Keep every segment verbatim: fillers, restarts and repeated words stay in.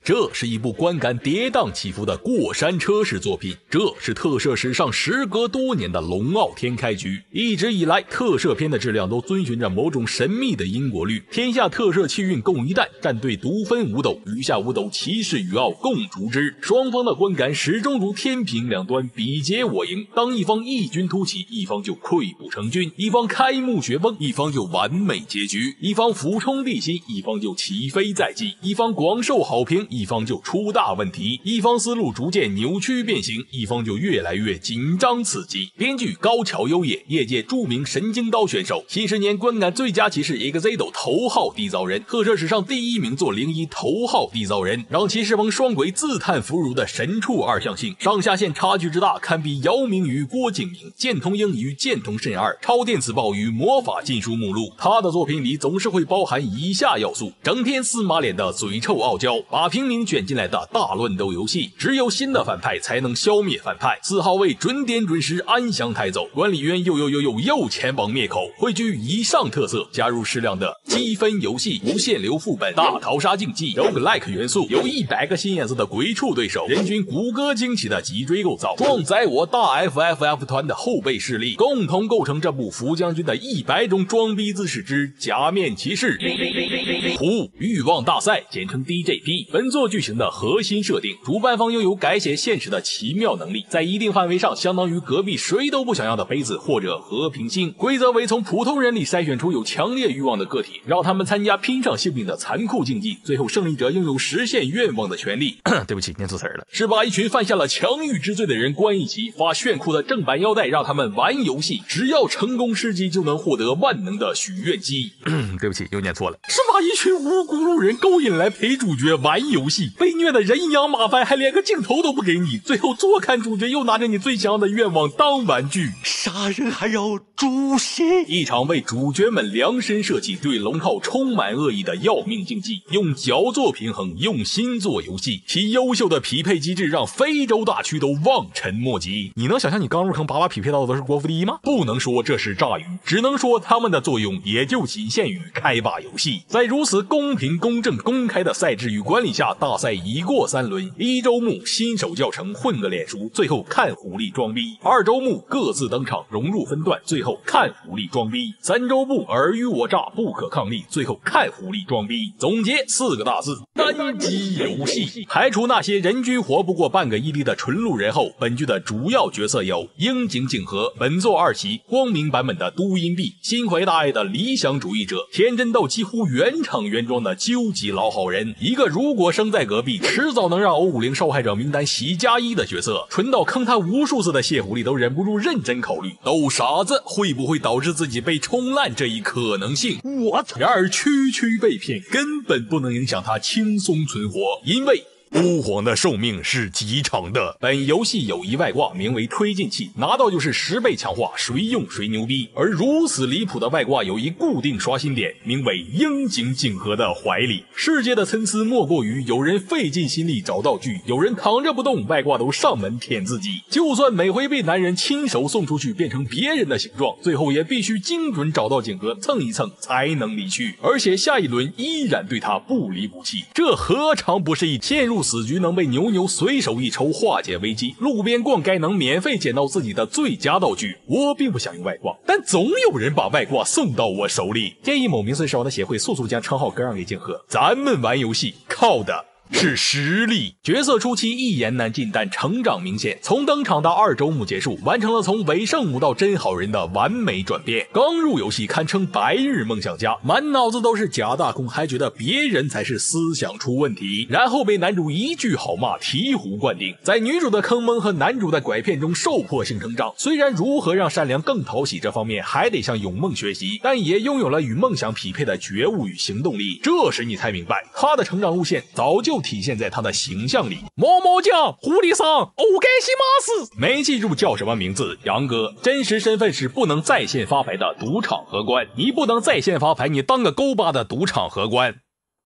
这是一部观感跌宕起伏的过山车式作品，这是特摄史上时隔多年的龙傲天开局。一直以来，特摄片的质量都遵循着某种神秘的因果律，天下特摄气运共一担，战队独分五斗，余下五斗其势与傲共逐之。双方的观感始终如天平两端，比劫我赢。当一方异军突起，一方就溃不成军；一方开幕雪崩，一方就完美结局；一方俯冲地心，一方就起飞在即；一方广受好评，一方就出大问题；一方思路逐渐扭曲变形，一方就越来越紧张刺激。编剧高桥优也，业界著名神经刀选手，新十年观感最佳骑士 E X O 头号缔造人，特摄史上第一名做零一头号缔造人，让骑士盟双轨自叹弗如的神处二象性，上下线差距之大，堪比姚明与郭敬明、剑童鹰与剑童慎二、超电磁豹与魔法禁书目录。他的作品里总是会包含以下要素：整天司马脸的嘴臭傲娇，把平民卷进来的大乱斗游戏，只有新的反派才能消灭反派，四号位准点准时安详抬走，管理员又又又又又前往灭口，汇聚以上特色，加入适量的积分游戏、无限流副本、大逃杀竞技、roguelike 元素，有一百个新颜色的鬼畜对手，人均骨骼惊奇的脊椎构造，壮载我大 F F F 团的后备势力，共同构成这部福将军的一百种装逼姿势之假面骑士。呼欲望大赛简称 D J P， 本作剧情的核心设定，主办方拥有改写现实的奇妙能力，在一定范围上相当于隔壁谁都不想要的杯子或者和平星。规则为从普通人里筛选出有强烈欲望的个体，让他们参加拼上性命的残酷竞技，最后胜利者拥有实现愿望的权利。对不起，念错词了，是把一群犯下了强欲之罪的人关一起，发炫酷的正版腰带让他们玩游戏，只要成功失击就能获得万能的许愿机。对不起，又念错了，是把一群无辜路人勾引来陪主角玩游戏，被虐的人仰马翻，还连个镜头都不给你，最后坐看主角又拿着你最想要的愿望当玩具， 杀人还要诛心。 一场为主角们量身设计、对龙套充满恶意的要命竞技，用脚做平衡，用心做游戏，其优秀的匹配机制让非洲大区都望尘莫及。你能想象你刚入坑把把匹配到的都是国服第一吗？不能说这是诈语，只能说他们的作用也就仅限于开把游戏。在如此公平公正公开的赛制与管理下，大赛已过三轮，一周目新手教程混个脸熟，最后看狐狸装逼；二周目各自登场融入分段，最后看狐狸装逼；三周目尔虞我诈不可抗力，最后看狐狸装逼。总结四个大字：单机游戏。排除那些人均活不过半个亿粒的纯路人后，本剧的主要角色有樱井景和，本作二期光明版本的都阴碧，心怀大爱的理想主义者，天真到几乎原厂原装的究极老好人，一个如果生在隔壁迟早能让欧五零受害者名单洗加一的角色，纯到坑他无数次的谢狐狸都忍不住认真考虑逗傻子会不会导致自己被冲烂这一可能性。 我操！ 然而区区被骗根本不能影响他轻松存活，因为巫皇的寿命是极长的。本游戏有一外挂名为推进器，拿到就是十倍强化，谁用谁牛逼。而如此离谱的外挂有一固定刷新点，名为樱井景和的怀里。世界的参差莫过于有人费尽心力找道具，有人躺着不动，外挂都上门舔自己。就算每回被男人亲手送出去变成别人的形状，最后也必须精准找到景和蹭一蹭才能离去，而且下一轮依然对他不离不弃。这何尝不是一陷入死局能被牛牛随手一抽化解危机，路边逛该能免费捡到自己的最佳道具。我并不想用外挂，但总有人把外挂送到我手里。建议某名存实王的协会速速将称号割让给景和。咱们玩游戏靠的是实力。角色初期一言难尽，但成长明显，从登场到二周目结束，完成了从伪圣母到真好人的完美转变。刚入游戏堪称白日梦想家，满脑子都是假大空，还觉得别人才是思想出问题，然后被男主一句好骂醍醐灌顶，在女主的坑蒙和男主的拐骗中受迫性成长。虽然如何让善良更讨喜这方面还得向永梦学习，但也拥有了与梦想匹配的觉悟与行动力。这时你才明白，他的成长路线早就体现在他的形象里。毛毛酱狐狸桑欧盖西马斯，没记住叫什么名字？杨哥，真实身份是不能在线发牌的赌场荷官，你不能在线发牌，你当个勾巴的赌场荷官。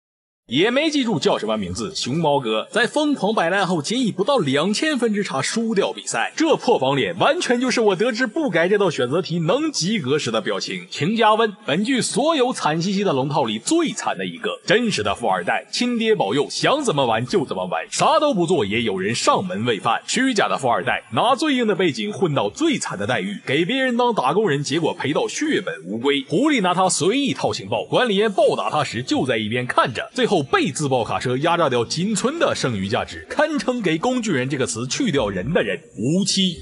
也没记住叫什么名字，熊猫哥在疯狂摆烂后仅以不到两千分之差输掉比赛，这破防脸完全就是我得知不改这道选择题能及格时的表情。请加温，本剧所有惨兮兮的龙套里最惨的一个，真实的富二代，亲爹保佑，想怎么玩就怎么玩，啥都不做也有人上门喂饭。虚假的富二代拿最硬的背景混到最惨的待遇，给别人当打工人，结果赔到血本无归。狐狸拿他随意套情报，管理员暴打他时就在一边看着，最后被自爆卡车压榨掉仅存的剩余价值，堪称给工具人这个词去掉人的人。无期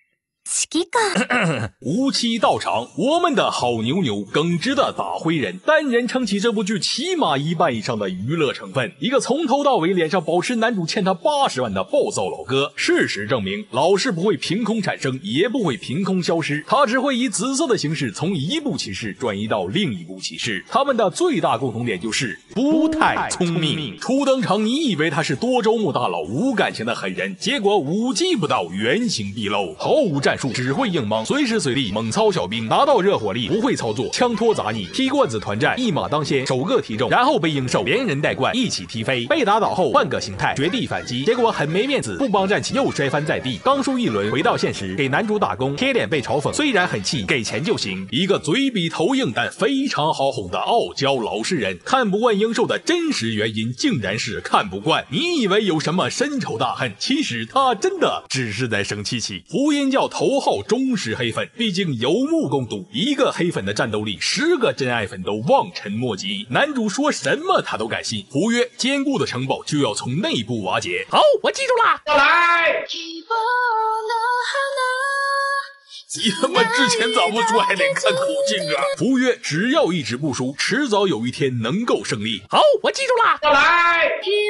无期到场，我们的好牛牛耿直的打灰人，单人撑起这部剧起码一半以上的娱乐成分。一个从头到尾脸上保持男主欠他八十万的暴躁老哥。事实证明，老是不会凭空产生，也不会凭空消失，他只会以紫色的形式从一部骑士转移到另一部骑士。他们的最大共同点就是不太聪明。初登场，你以为他是多周目大佬，无感情的狠人，结果五击不到，原形毕露，毫无战术，只会硬莽，随时随地猛操小兵，拿到热火力不会操作，枪托砸你，踢罐子团战，一马当先，首个踢中，然后被鹰兽连人带冠一起踢飞，被打倒后换个形态绝地反击，结果很没面子，不帮站起又摔翻在地。刚输一轮回到现实，给男主打工，贴脸被嘲讽，虽然很气，给钱就行。一个嘴比头硬但非常好哄的傲娇老实人，看不惯鹰兽的真实原因竟然是看不惯。你以为有什么深仇大恨，其实他真的只是在生气气。福音教头号忠实黑粉，毕竟有目共睹，一个黑粉的战斗力，十个真爱粉都望尘莫及。男主说什么他都敢信。胡约坚固的城堡就要从内部瓦解。好，我记住了。 要来！ 你他妈之前咋不说还得看口径啊？胡约只要一直不输，迟早有一天能够胜利。好，我记住了。 要来！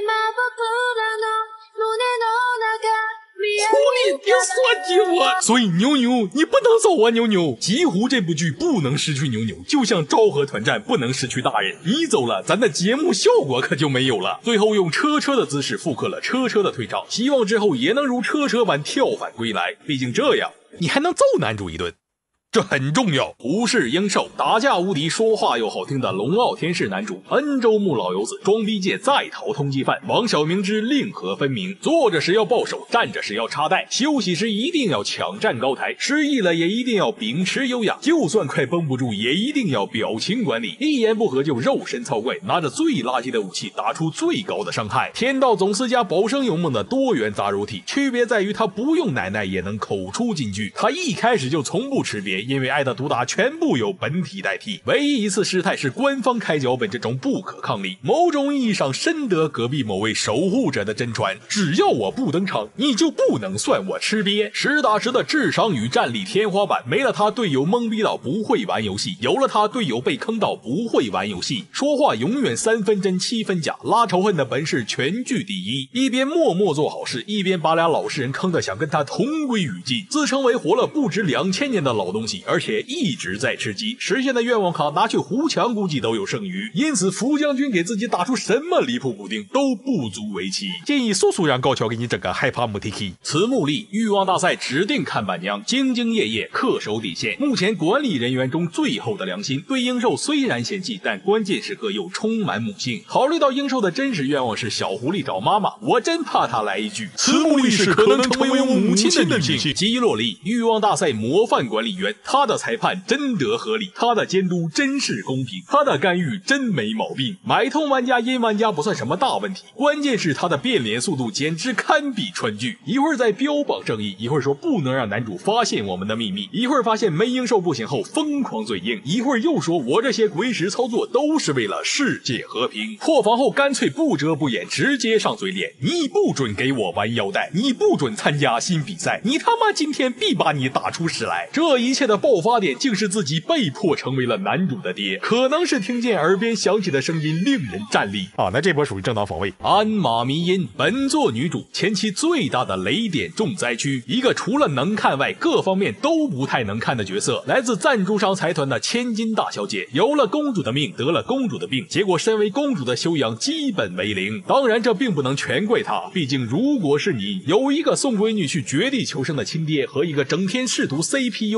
狐狸，你算计我！所以牛牛，你不能走啊！牛牛，极狐这部剧不能失去牛牛，就像昭和团战不能失去大人。你走了，咱的节目效果可就没有了。最后用车车的姿势复刻了车车的退场，希望之后也能如车车般跳反归来。毕竟这样，你还能揍男主一顿。这很重要。不是鹰兽，打架无敌，说话又好听的龙傲天是男主，恩周目老油子，装逼界在逃通缉犯，王小明之令和分明。坐着时要抱手，站着时要插袋，休息时一定要抢占高台，失忆了也一定要秉持优雅，就算快绷不住也一定要表情管理，一言不合就肉身操怪，拿着最垃圾的武器打出最高的伤害。天道总司加保生有梦的多元杂糅体，区别在于他不用奶奶也能口出金句，他一开始就从不吃瘪，因为爱的毒打全部由本体代替，唯一一次失态是官方开脚本这种不可抗力，某种意义上深得隔壁某位守护者的真传，只要我不登场，你就不能算我吃瘪。实打实的智商与战力天花板，没了他队友懵逼到不会玩游戏，有了他队友被坑到不会玩游戏，说话永远三分真七分假，拉仇恨的本事全剧第一，一边默默做好事，一边把俩老实人坑得想跟他同归于尽，自称为活了不止两千年的老东西，而且一直在吃鸡，实现的愿望卡拿去胡墙估计都有剩余，因此福将军给自己打出什么离谱补丁都不足为奇，建议速速让高桥给你整个害怕母 T K。 慈木丽欲望大赛指定看板娘，兢兢业业恪守底线，目前管理人员中最后的良心，对鹰兽虽然嫌弃，但关键时刻又充满母性。考虑到鹰兽的真实愿望是小狐狸找妈妈，我真怕他来一句慈木丽是可能成为我母亲的女性。基洛丽欲望大赛模范管理员，他的裁判真得合理，他的监督真是公平，他的干预真没毛病。买通玩家阴玩家不算什么大问题，关键是他的变脸速度简直堪比川剧，一会儿在标榜正义，一会儿说不能让男主发现我们的秘密，一会儿发现没鹰兽不行后疯狂嘴硬，一会儿又说我这些鬼使操作都是为了世界和平。破防后干脆不遮不掩，直接上嘴脸，你不准给我玩腰带，你不准参加新比赛，你他妈今天必把你打出屎来。这一切的爆发点竟是自己被迫成为了男主的爹，可能是听见耳边响起的声音令人战栗啊，那这波属于正当防卫。鞍马迷音本作女主前期最大的雷点重灾区，一个除了能看外各方面都不太能看的角色，来自赞助商财团的千金大小姐，有了公主的命得了公主的病，结果身为公主的修养基本为零。当然这并不能全怪她，毕竟如果是你有一个送闺女去绝地求生的亲爹和一个整天试图 C P 幽影的亲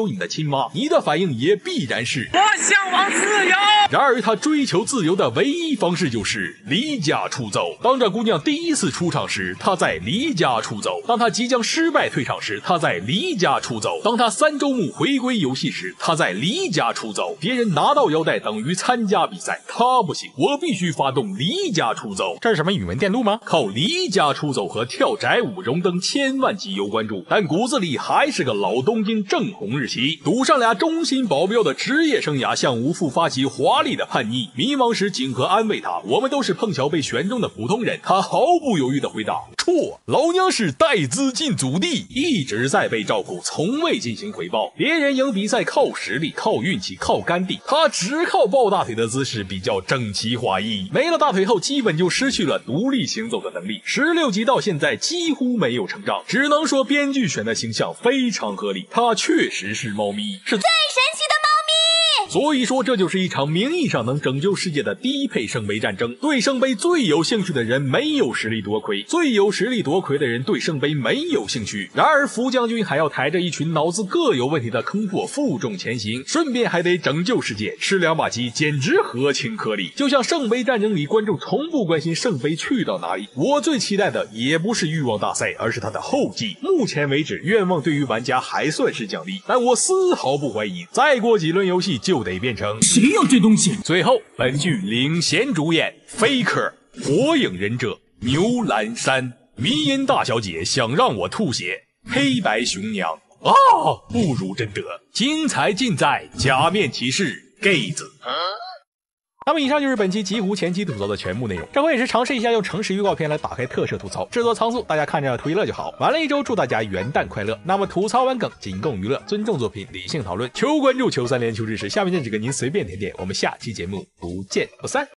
心吗？你的反应也必然是我向往自由。 然而他追求自由的唯一方式就是离家出走。当这姑娘第一次出场时，他在离家出走；当他即将失败退场时，他在离家出走；当他三周目回归游戏时，他在离家出走。别人拿到腰带等于参加比赛，他不行，我必须发动离家出走。 这是什么语文电路吗？ 靠离家出走和跳宅舞荣登千万级有关注，但骨子里还是个老东京正红日旗。赌上俩忠心保镖的职业生涯，向无父发起华丽的叛逆。迷茫时景和安慰他，我们都是碰巧被选中的普通人。他毫不犹豫地回答，错，老娘是带资进祖地，一直在被照顾，从未进行回报。别人赢比赛靠实力，靠运气，靠干地，他只靠抱大腿的姿势比较整齐划一。没了大腿后，基本就失去了独立行走的能力。十六集到现在几乎没有成长，只能说编剧选的形象非常合理，他确实是猫咪，是最神奇的猫咪。 所以说，这就是一场名义上能拯救世界的低配圣杯战争。对圣杯最有兴趣的人没有实力夺魁，最有实力夺魁的人对圣杯没有兴趣。然而福将军还要抬着一群脑子各有问题的坑货负重前行，顺便还得拯救世界，吃两把鸡简直合情合理。就像圣杯战争里观众从不关心圣杯去到哪里，我最期待的也不是欲望大赛，而是它的后继。目前为止，愿望对于玩家还算是奖励，但我丝毫不怀疑，再过几轮游戏就得变成谁要这东西。 最后，本剧领衔主演 Faker、火影忍者、牛栏山、迷音大小姐想让我吐血、黑白熊娘啊，不如真得，精彩尽在假面骑士 gay 子。 那么以上就是本期极狐前期吐槽的全部内容。这回也是尝试一下用诚实预告片来打开特摄吐槽，制作仓促，大家看着图一乐就好。玩了一周，祝大家元旦快乐。那么吐槽完梗仅供娱乐，尊重作品，理性讨论，求关注，求三连，求支持。下面这几个您随便点点，我们下期节目不见不散。